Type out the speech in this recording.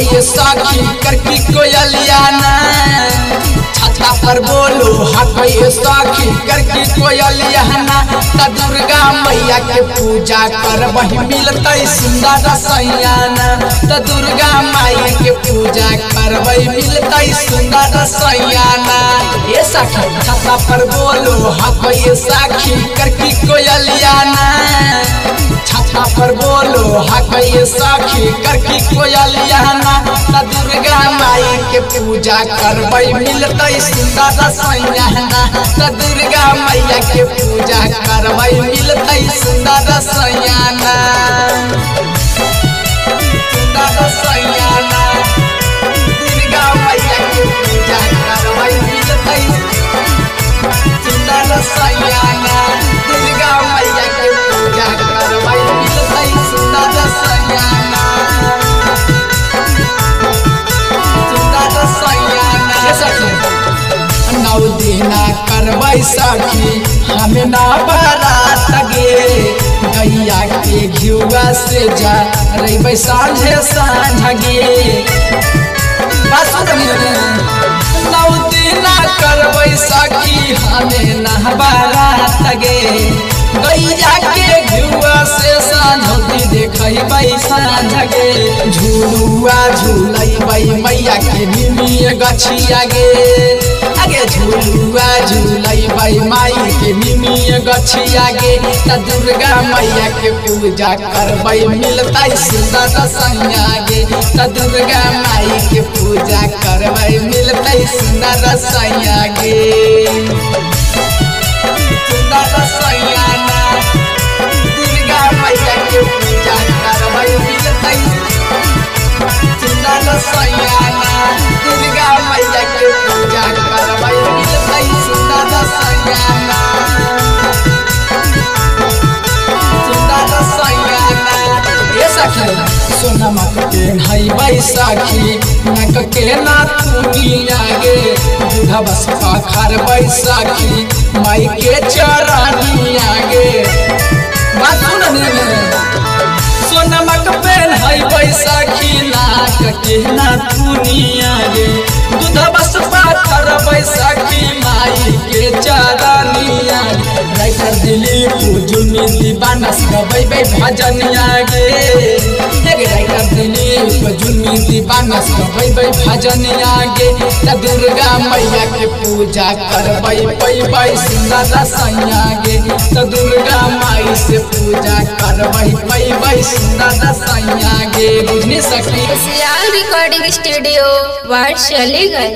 हकैये साखी करकी कोयलिया ना छाता पर बोलो हकैये साखी करकी कोयलिया ना त दुर्गा मैया के पूजा करबही मिलतै सुंदर सैया ना त दुर्गा माई के पूजा करबही मिलतै सुंदर सैया ना ए सखी छाता पर बोलो हकैये साखी करकी कोयलिया ना छाता पर बोलो हकैये साखी करकी कोयलिया ना त दुर्गा माई के पूजा करबई मिलतै सुंदर सैया ना त दुर्गा मैया के पूजा करबई मिलतै सुंदर सैया ना सुंदर सैया ना दुर्गा मैया के पूजा करबई मिलतै सुंदर सैया ना दुर्गा मैया के पूजा करबई मिलतै सुंदर सैया ना सुंदर सैया ना नौ दिना करबै सखी हमें ना बारात गे गैया के घिउआ से जा रही साँझे साँझ गे नौ दिना करबै सखी हमें ना बारात गे गैया के घिउआ से साँझ देखबै साँझ गे झुलुआ झुलैबै मैया के निमिए गछिया गे आगे झुलुआ झुलैबै माई के निमिए गछिया गे त दुर्गा मैया के पूजा करबै मिलतै सुंदर सैया गे त दुर्गा माई के पूजा करबै मिलतै सुंदर सैया गे सुंदर सैया ना दुर्गा मैया के पूजा करबै मिलतै सुंदर सैया ना दुर्गा मैया के पूजा करबै मिलतै सुंदर सैया ना सुंदर सैया ना ए सखी सोनमा के नहैबै सखी नक के नाथुनिया गे दूधा बस खरबै सखी माई के चरनिया गे बात सुन सोनमक पेन्हैबै सखी नाक के नाथुनिया गे दूध बस पाथरबै सखी माई के चरनिया राइटर दिलीप जुलमी दीवाना गबैबै भजनिया गे राइटर दिलीप जुलमी दीवाना गबैबै भजनिया गे त दुर्गा मैया के पूजा करबै पैबै सुंदर सैया गे त दुर्गा माई से पूजा करबै पैबै सुंदर सैया गे बुझनी सखी रिकॉर्डिंग स्टूडियो वार्ड चले गए।